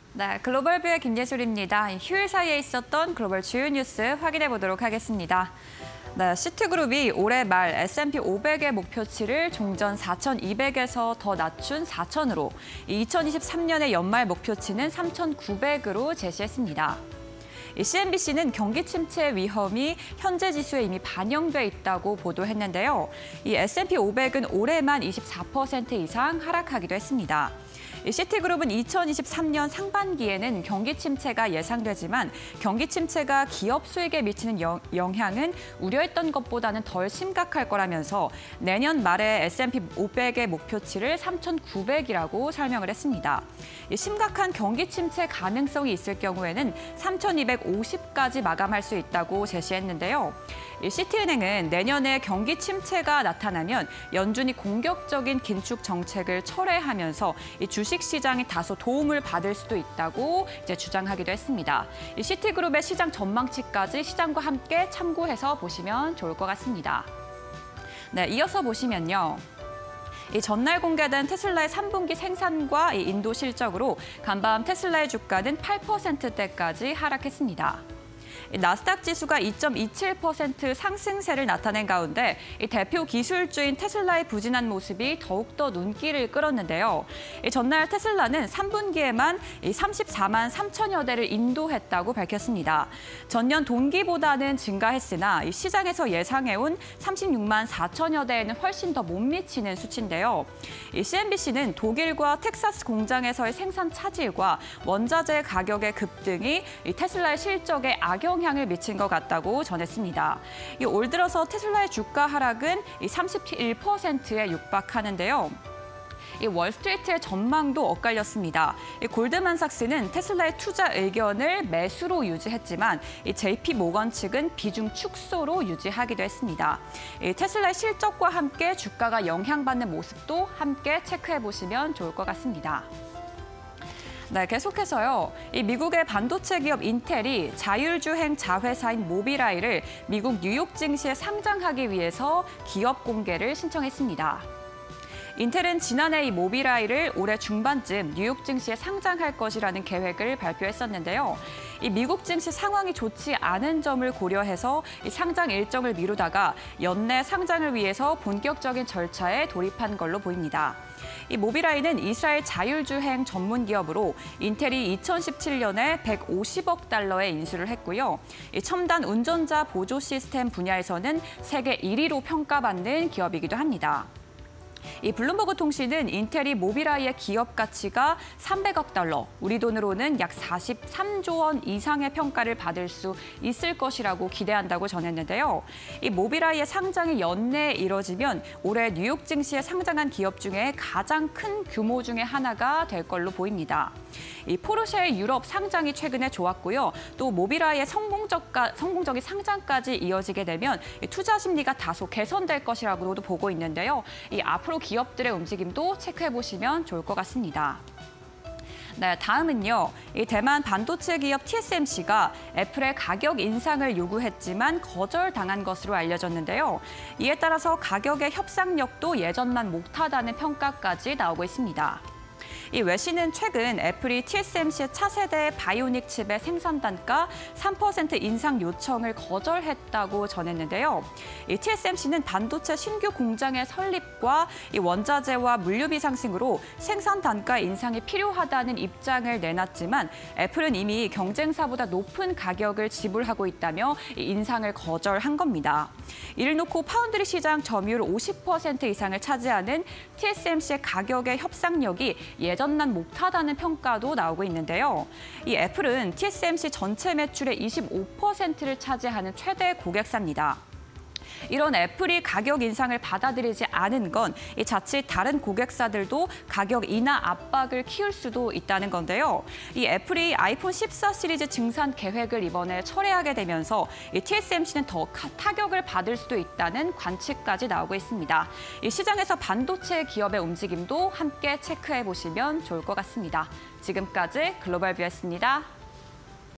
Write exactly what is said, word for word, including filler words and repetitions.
네, 글로벌뷰의 김예술입니다. 휴일 사이에 있었던 글로벌 주요 뉴스 확인해 보도록 하겠습니다. 네, 시티그룹이 올해 말 에스 앤 피 오백의 목표치를 종전 사천이백에서 더 낮춘 사천으로 이천이십삼 년의 연말 목표치는 삼천구백으로 제시했습니다. 씨 엔 비 씨는 경기 침체 위험이 현재 지수에 이미 반영돼 있다고 보도했는데요. 이 에스 앤 피 오백은 올해만 이십사 퍼센트 이상 하락하기도 했습니다. 시티그룹은 이천이십삼 년 상반기에는 경기 침체가 예상되지만 경기 침체가 기업 수익에 미치는 영, 영향은 우려했던 것보다는 덜 심각할 거라면서 내년 말에 에스 앤 피 오백의 목표치를 삼천구백이라고 설명을 했습니다. 심각한 경기 침체 가능성이 있을 경우에는 삼천이백오십까지 마감할 수 있다고 제시했는데요. 시티은행은 내년에 경기 침체가 나타나면 연준이 공격적인 긴축 정책을 철회하면서 주식 시장이 다소 도움을 받을 수도 있다고 이제 주장하기도 했습니다. 시티그룹의 시장 전망치까지 시장과 함께 참고해서 보시면 좋을 것 같습니다. 네, 이어서 보시면요. 이 전날 공개된 테슬라의 삼 분기 생산과 이 인도 실적으로 간밤 테슬라의 주가는 팔 퍼센트대까지 하락했습니다. 나스닥 지수가 이 점 이칠 퍼센트 상승세를 나타낸 가운데 이 대표 기술주인 테슬라의 부진한 모습이 더욱더 눈길을 끌었는데요. 이 전날 테슬라는 삼 분기에만 이 삼십사만 삼천여 대를 인도했다고 밝혔습니다. 전년 동기보다는 증가했으나 이 시장에서 예상해온 삼십육만 사천여 대에는 훨씬 더 못 미치는 수치인데요. 이 씨 엔 비 씨는 독일과 텍사스 공장에서의 생산 차질과 원자재 가격의 급등이 이 테슬라의 실적에 악영 영향을 미친 것 같다고 전했습니다. 올 들어서 테슬라의 주가 하락은 삼십일 퍼센트에 육박하는데요. 이 월스트리트의 전망도 엇갈렸습니다. 이 골드만삭스는 테슬라의 투자 의견을 매수로 유지했지만 이 제이 피 모건 측은 비중 축소로 유지하기도 했습니다. 이 테슬라의 실적과 함께 주가가 영향받는 모습도 함께 체크해 보시면 좋을 것 같습니다. 네, 계속해서요. 이 미국의 반도체 기업 인텔이 자율주행 자회사인 모비라이를 미국 뉴욕 증시에 상장하기 위해서 기업 공개를 신청했습니다. 인텔은 지난해 이 모비라이를 올해 중반쯤 뉴욕 증시에 상장할 것이라는 계획을 발표했었는데요. 이 미국 증시 상황이 좋지 않은 점을 고려해서 이 상장 일정을 미루다가 연내 상장을 위해서 본격적인 절차에 돌입한 걸로 보입니다. 이 모비라이는 이스라엘 자율주행 전문 기업으로 인텔이 이천십칠 년에 백오십억 달러에 인수를 했고요. 이 첨단 운전자 보조 시스템 분야에서는 세계 일 위로 평가받는 기업이기도 합니다. 이 블룸버그 통신은 인텔이 모비라이의 기업 가치가 삼백억 달러, 우리 돈으로는 약 사십삼조 원 이상의 평가를 받을 수 있을 것이라고 기대한다고 전했는데요. 이 모비라이의 상장이 연내에 이뤄지면 올해 뉴욕 증시에 상장한 기업 중에 가장 큰 규모 중에 하나가 될 걸로 보입니다. 이 포르쉐의 유럽 상장이 최근에 좋았고요. 또 모비라이의 성공적, 성공적인 상장까지 이어지게 되면 투자 심리가 다소 개선될 것이라고도 보고 있는데요. 이 앞으로 기업들의 움직임도 체크해 보시면 좋을 것 같습니다. 네, 다음은요. 이 대만 반도체 기업 티 에스 엠 씨가 애플의 가격 인상을 요구했지만 거절당한 것으로 알려졌는데요. 이에 따라서 가격의 협상력도 예전만 못하다는 평가까지 나오고 있습니다. 이 외신은 최근 애플이 티 에스 엠 씨의 차세대 바이오닉 칩의 생산 단가 삼 퍼센트 인상 요청을 거절했다고 전했는데요. 이 티 에스 엠 씨는 반도체 신규 공장의 설립과 이 원자재와 물류비 상승으로 생산 단가 인상이 필요하다는 입장을 내놨지만 애플은 이미 경쟁사보다 높은 가격을 지불하고 있다며 이 인상을 거절한 겁니다. 이를 놓고 파운드리 시장 점유율 오십 퍼센트 이상을 차지하는 티 에스 엠 씨의 가격의 협상력이 예전만 못하다는 평가도 나오고 있는데요. 이 애플은 티 에스 엠 씨 전체 매출의 이십오 퍼센트를 차지하는 최대 고객사입니다. 이런 애플이 가격 인상을 받아들이지 않은 건 이 자칫 다른 고객사들도 가격 인하 압박을 키울 수도 있다는 건데요. 이 애플이 아이폰 십사 시리즈 증산 계획을 이번에 철회하게 되면서 이 티 에스 엠 씨는 더 타격을 받을 수도 있다는 관측까지 나오고 있습니다. 이 시장에서 반도체 기업의 움직임도 함께 체크해 보시면 좋을 것 같습니다. 지금까지 글로벌뷰였습니다.